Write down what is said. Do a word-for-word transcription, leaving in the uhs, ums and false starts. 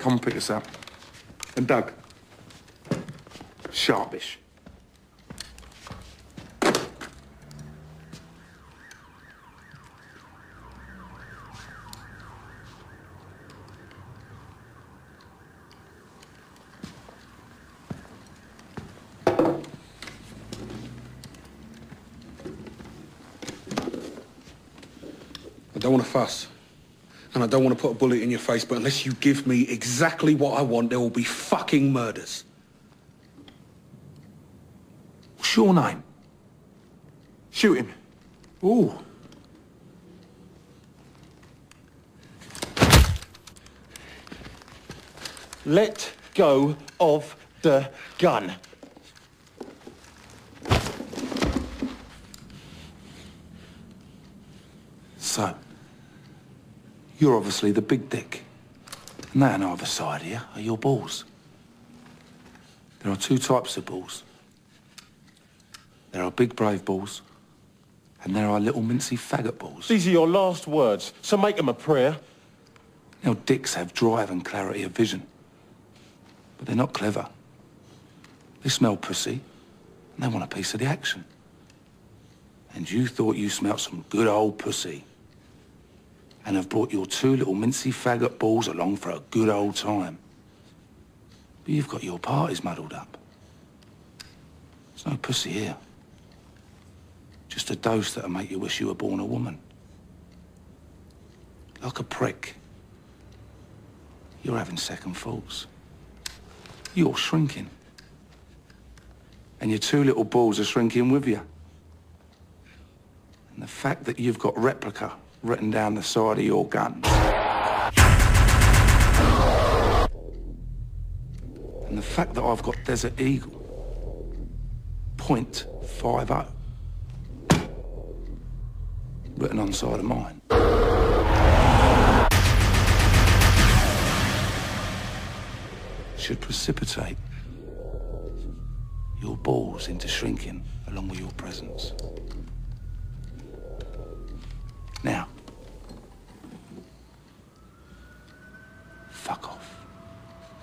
come and pick us up. And Doug, sharpish. I don't want to fuss. And I don't want to put a bullet in your face, but unless you give me exactly what I want, there will be fucking murders. What's your name? Shoot him. Ooh. Let go of the gun. So, you're obviously the big dick. And that on either side here are your balls. There are two types of balls. There are big brave balls, and there are little mincy faggot balls. These are your last words, so make them a prayer. Now, dicks have drive and clarity of vision. But they're not clever. They smell pussy, and they want a piece of the action. And you thought you smelt some good old pussy, and have brought your two little mincy faggot balls along for a good old time. But you've got your parties muddled up. There's no pussy here. Just a dose that'll make you wish you were born a woman. Like a prick. You're having second thoughts. You're shrinking. And your two little balls are shrinking with you. And the fact that you've got replica written down the side of your guns. And the fact that I've got Desert Eagle, point five oh, written on the side of mine. Should precipitate your balls into shrinking along with your presence.